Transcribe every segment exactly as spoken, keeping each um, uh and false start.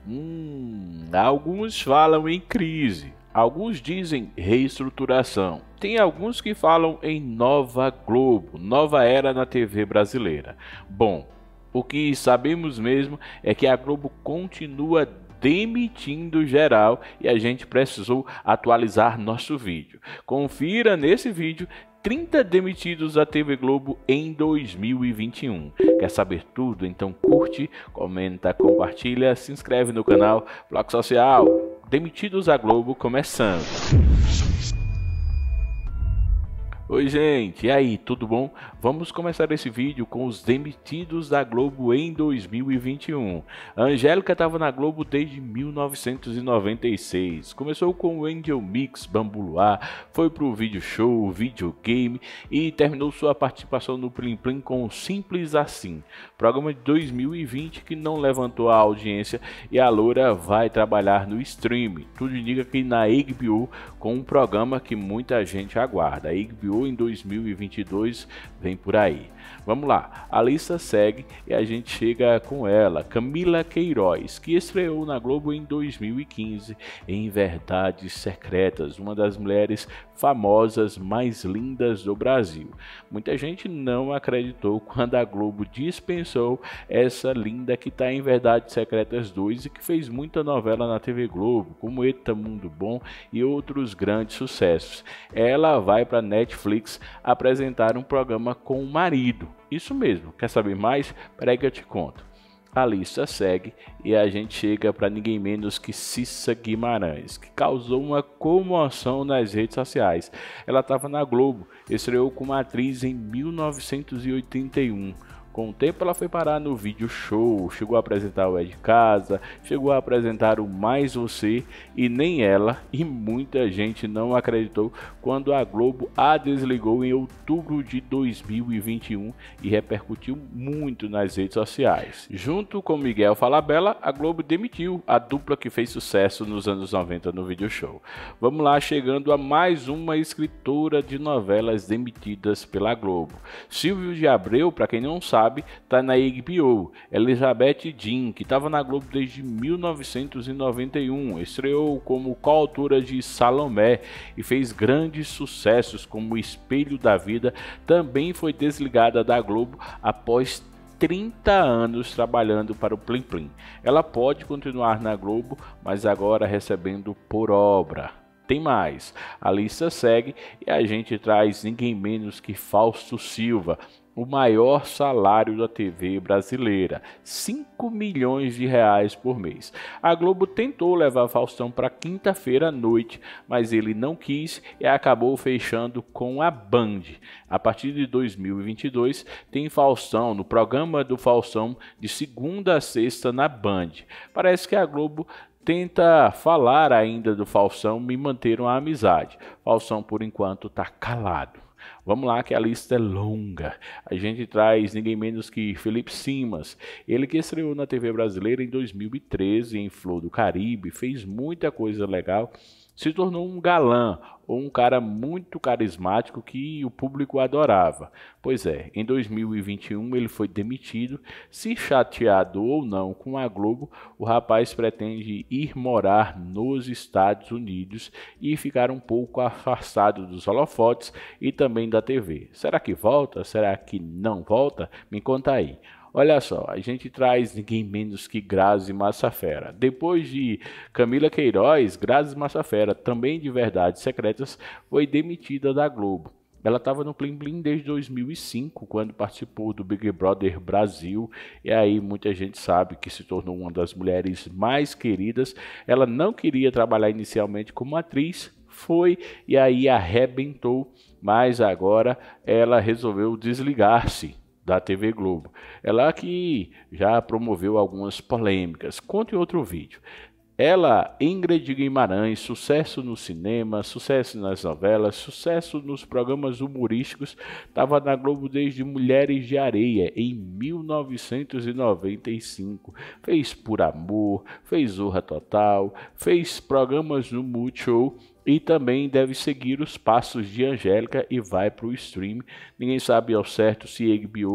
Hum, alguns falam em crise, alguns dizem reestruturação. Tem alguns que falam em nova Globo, nova era na T V brasileira. Bom, o que sabemos mesmo é que a Globo continua demitindo geral e a gente precisou atualizar nosso vídeo. Confira nesse vídeo trinta demitidos da T V Globo em dois mil e vinte e um. Quer saber tudo? Então curte, comenta, compartilha, se inscreve no canal Bloco Social. Demitidos da Globo começando. Oi gente, e aí, tudo bom? Vamos começar esse vídeo com os demitidos da Globo em dois mil e vinte e um. A Angélica estava na Globo desde mil novecentos e noventa e seis. Começou com o Angel Mix, Bambu Luar, foi para o Video Show, Videogame e terminou sua participação no Plim Plim com o Simples Assim, programa de dois mil e vinte que não levantou a audiência e a loura vai trabalhar no streaming. Tudo indica que na H B O com um programa que muita gente aguarda. A H B O em dois mil e vinte e dois vem por aí. Vamos lá, a lista segue e a gente chega com ela, Camila Queiroz, que estreou na Globo em dois mil e quinze em Verdades Secretas, uma das mulheres famosas mais lindas do Brasil. Muita gente não acreditou quando a Globo dispensou essa linda que está em Verdades Secretas dois e que fez muita novela na T V Globo, como Eita Mundo Bom e outros grandes sucessos. Ela vai para Netflix apresentar um programa com o marido. Isso mesmo, quer saber mais? Peraí que eu te conto. A lista segue e a gente chega para ninguém menos que Cissa Guimarães, que causou uma comoção nas redes sociais. Ela estava na Globo, estreou como atriz em mil novecentos e oitenta e um. Com o tempo ela foi parar no Video Show, chegou a apresentar o É de Casa, chegou a apresentar o Mais Você e nem ela e muita gente não acreditou quando a Globo a desligou em outubro de dois mil e vinte e um e repercutiu muito nas redes sociais. Junto com Miguel Falabella, a Globo demitiu a dupla que fez sucesso nos anos noventa no Video Show. Vamos lá, chegando a mais uma escritora de novelas demitidas pela Globo. Silvio de Abreu, para quem não sabe, está na H B O. Elizabeth Jean, que estava na Globo desde mil novecentos e noventa e um, estreou como coautora de Salomé e fez grandes sucessos como Espelho da Vida, também foi desligada da Globo após trinta anos trabalhando para o Plim Plim. Ela pode continuar na Globo, mas agora recebendo por obra. Tem mais, a lista segue e a gente traz ninguém menos que Fausto Silva, o maior salário da T V brasileira, cinco milhões de reais por mês. A Globo tentou levar Faustão para quinta-feira à noite, mas ele não quis e acabou fechando com a Band. A partir de dois mil e vinte e dois tem Faustão no programa do Faustão de segunda a sexta na Band. Parece que a Globo tenta falar ainda do Faustão e manter uma amizade. Faustão por enquanto está calado. Vamos lá que a lista é longa. A gente traz ninguém menos que Felipe Simas. Ele que estreou na T V brasileira em dois mil e treze em Flor do Caribe, fez muita coisa legal, se tornou um galã ou um cara muito carismático que o público adorava. Pois é, em dois mil e vinte e um ele foi demitido. Se chateado ou não com a Globo, o rapaz pretende ir morar nos Estados Unidos e ficar um pouco afastado dos holofotes e também da T V. Será que volta? Será que não volta? Me conta aí. Olha só, a gente traz ninguém menos que Grazi Massafera. Depois de Camila Queiroz, Grazi Massafera, também de Verdades Secretas, foi demitida da Globo. Ela estava no Plim Plim desde dois mil e cinco, quando participou do Big Brother Brasil, e aí muita gente sabe que se tornou uma das mulheres mais queridas. Ela não queria trabalhar inicialmente como atriz, foi e aí arrebentou, mas agora ela resolveu desligar-se da T V Globo. Ela que já promoveu algumas polêmicas. Conte outro vídeo. Ela, Ingrid Guimarães, sucesso no cinema, sucesso nas novelas, sucesso nos programas humorísticos, estava na Globo desde Mulheres de Areia, em mil novecentos e noventa e cinco. Fez Por Amor, fez Zorra Total, fez programas no Multishow e também deve seguir os passos de Angélica e vai para o stream. Ninguém sabe ao certo se H B O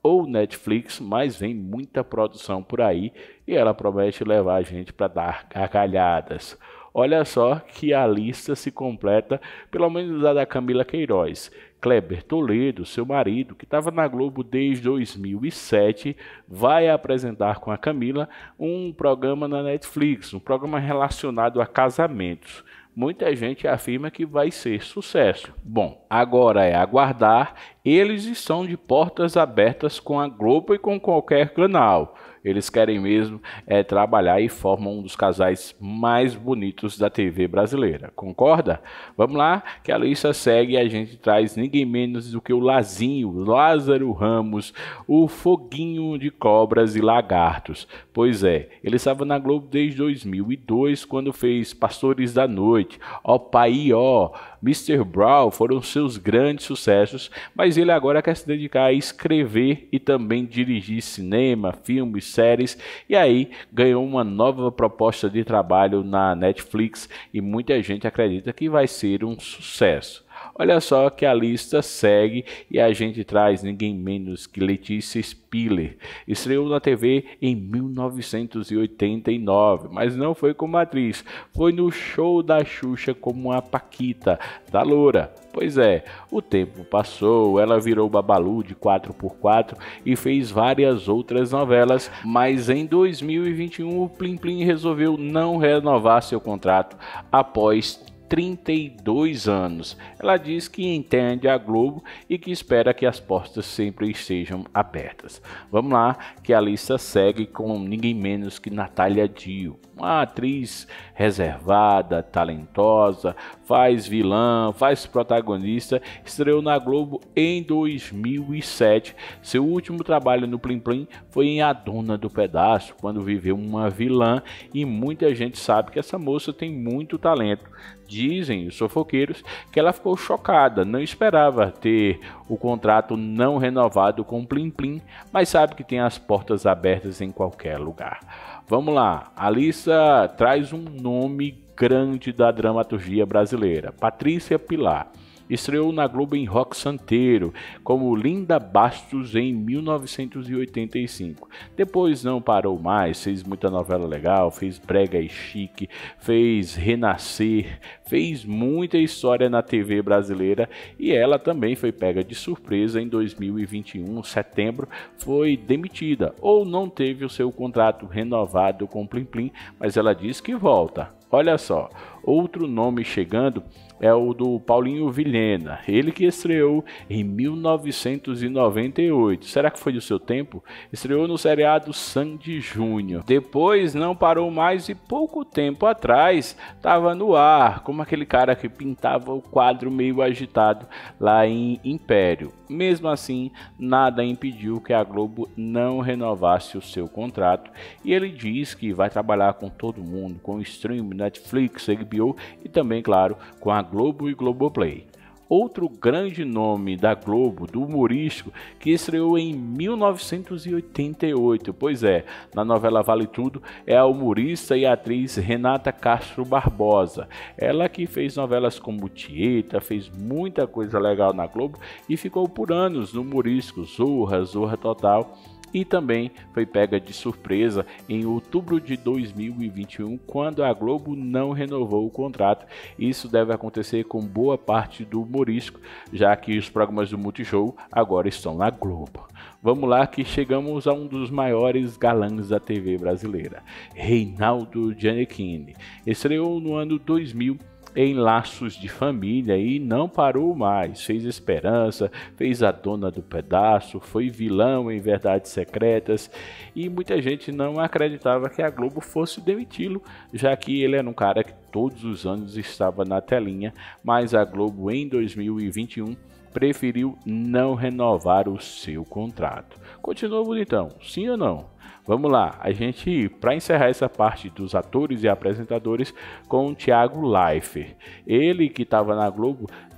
ou Netflix, mas vem muita produção por aí e ela promete levar a gente para dar gargalhadas. Olha só que a lista se completa, pelo menos a da Camila Queiroz. Kleber Toledo, seu marido, que estava na Globo desde dois mil e sete, vai apresentar com a Camila um programa na Netflix, um programa relacionado a casamentos. Muita gente afirma que vai ser sucesso. Bom, agora é aguardar. Eles estão de portas abertas com a Globo e com qualquer canal. Eles querem mesmo é, trabalhar e formam um dos casais mais bonitos da T V brasileira. Concorda? Vamos lá, que a lista segue e a gente traz ninguém menos do que o Lazinho, Lázaro Ramos, o Foguinho de Cobras e Lagartos. Pois é, ele estava na Globo desde dois mil e dois, quando fez Pastores da Noite, Ó Pai Ó, mister Brown, foram seus grandes sucessos, mas ele agora quer se dedicar a escrever e também dirigir cinema, filmes, séries, e aí ganhou uma nova proposta de trabalho na Netflix e muita gente acredita que vai ser um sucesso. Olha só que a lista segue e a gente traz ninguém menos que Letícia Spiller. Estreou na T V em mil novecentos e oitenta e nove, mas não foi como atriz, foi no show da Xuxa como a Paquita, da Loura. Pois é, o tempo passou, ela virou Babalu de quatro por quatro e fez várias outras novelas, mas em dois mil e vinte e um o Plim Plim resolveu não renovar seu contrato após trinta e dois anos. Ela diz que entende a Globo e que espera que as portas sempre estejam abertas. Vamos lá, que a lista segue com ninguém menos que Natália Dio, uma atriz reservada, talentosa, faz vilã, faz protagonista, estreou na Globo em dois mil e sete. Seu último trabalho no Plim Plim foi em A Dona do Pedaço, quando viveu uma vilã, e muita gente sabe que essa moça tem muito talento. Dizem os fofoqueiros que ela ficou chocada, não esperava ter o contrato não renovado com o Plim Plim, mas sabe que tem as portas abertas em qualquer lugar. Vamos lá, a lista traz um nome grande da dramaturgia brasileira, Patrícia Pilar. Estreou na Globo em Rock Santeiro, como Linda Bastos em mil novecentos e oitenta e cinco. Depois não parou mais, fez muita novela legal, fez Brega e Chique, fez Renascer, fez muita história na T V brasileira e ela também foi pega de surpresa em dois mil e vinte e um, setembro, foi demitida ou não teve o seu contrato renovado com o Plim Plim, mas ela diz que volta. Olha só, outro nome chegando é o do Paulinho Vilhena, ele que estreou em mil novecentos e noventa e oito. Será que foi do seu tempo? Estreou no seriado Sandy Júnior. Depois não parou mais e pouco tempo atrás estava no ar, como aquele cara que pintava o quadro meio agitado lá em Império. Mesmo assim, nada impediu que a Globo não renovasse o seu contrato e ele diz que vai trabalhar com todo mundo, com o stream, Netflix, H B O e também, claro, com a Globo e Globoplay. Outro grande nome da Globo, do humorístico, que estreou em mil novecentos e oitenta e oito, pois é, na novela Vale Tudo, é a humorista e atriz Renata Castro Barbosa. Ela que fez novelas como Tieta, fez muita coisa legal na Globo e ficou por anos no humorístico Zorra, Zorra Total. E também foi pega de surpresa em outubro de dois mil e vinte e um, quando a Globo não renovou o contrato. Isso deve acontecer com boa parte do humorístico, já que os programas do Multishow agora estão na Globo. Vamos lá que chegamos a um dos maiores galãs da T V brasileira, Reinaldo Gianecchini. Estreou no ano dois mil em Laços de Família e não parou mais, fez Esperança, fez A Dona do Pedaço, foi vilão em Verdades Secretas e muita gente não acreditava que a Globo fosse demiti-lo, já que ele era um cara que todos os anos estava na telinha, mas a Globo em dois mil e vinte e um preferiu não renovar o seu contrato. Continua bonitão, sim ou não? Vamos lá, a gente, para encerrar essa parte dos atores e apresentadores, com o Thiago Leifert. Ele que estava na Globo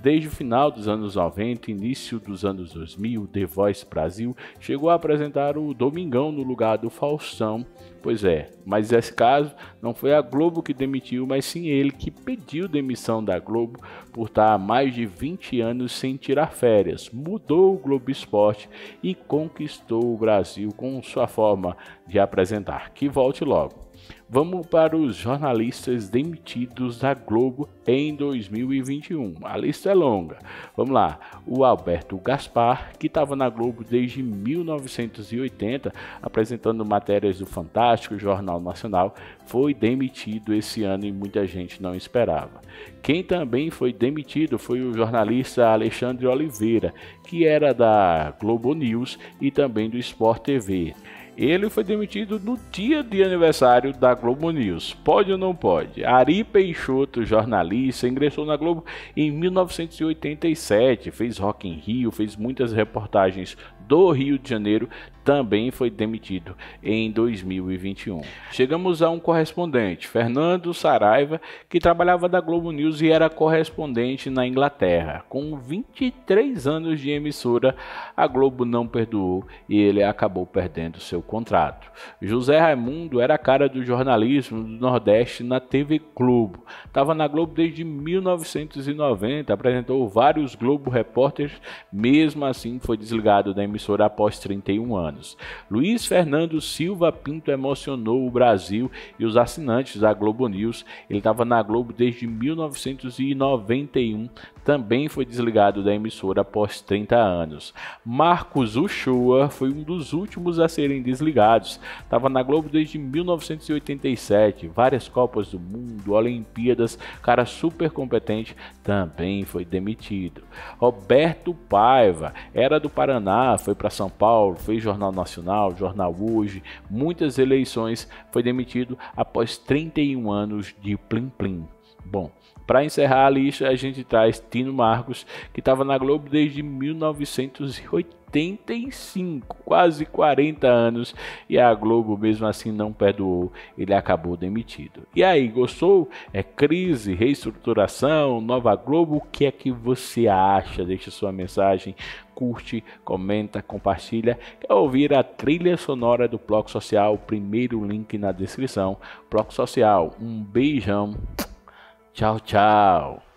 Desde o final dos anos noventa, início dos anos dois mil, The Voice Brasil chegou a apresentar o Domingão no lugar do Faustão. Pois é, mas nesse caso não foi a Globo que demitiu, mas sim ele que pediu demissão da Globo por estar há mais de vinte anos sem tirar férias. Mudou o Globo Esporte e conquistou o Brasil com sua forma de apresentar. Que volte logo. Vamos para os jornalistas demitidos da Globo em dois mil e vinte e um. A lista é longa. Vamos lá. O Alberto Gaspar, que estava na Globo desde mil novecentos e oitenta, apresentando matérias do Fantástico, Jornal Nacional, foi demitido esse ano e muita gente não esperava. Quem também foi demitido foi o jornalista Alexandre Oliveira, que era da Globo News e também do Sport T V. Ele foi demitido no dia de aniversário da Globo News. Pode ou não pode? Ari Peixoto, jornalista, ingressou na Globo em mil novecentos e oitenta e sete, fez Rock in Rio, fez muitas reportagens do Rio de Janeiro, também foi demitido em dois mil e vinte e um. Chegamos a um correspondente, Fernando Saraiva, que trabalhava da Globo News e era correspondente na Inglaterra. Com vinte e três anos de emissora, a Globo não perdoou e ele acabou perdendo seu contrato. José Raimundo era a cara do jornalismo do Nordeste na T V Globo. Estava na Globo desde mil novecentos e noventa, apresentou vários Globo Repórteres, mesmo assim foi desligado da emissora após trinta e um anos. Luiz Fernando Silva Pinto emocionou o Brasil e os assinantes da Globo News. Ele estava na Globo desde mil novecentos e noventa e um, também foi desligado da emissora após trinta anos. Marcos Uchoa foi um dos últimos a serem desligados. Estava na Globo desde mil novecentos e oitenta e sete, várias Copas do Mundo, Olimpíadas, cara super competente, também foi demitido. Roberto Paiva era do Paraná, foi para São Paulo, fez Jornal Nacional, Jornal Hoje, muitas eleições, foi demitido após trinta e um anos de plim plim. Bom, para encerrar a lista, a gente traz Tino Marcos, que estava na Globo desde mil novecentos e oitenta e cinco, quase quarenta anos, e a Globo mesmo assim não perdoou, ele acabou demitido. E aí, gostou? É crise, reestruturação, nova Globo? O que é que você acha? Deixa sua mensagem, curte, comenta, compartilha. Quer ouvir a trilha sonora do Bloco Social? Primeiro link na descrição. Bloco Social, um beijão. Tchau, tchau.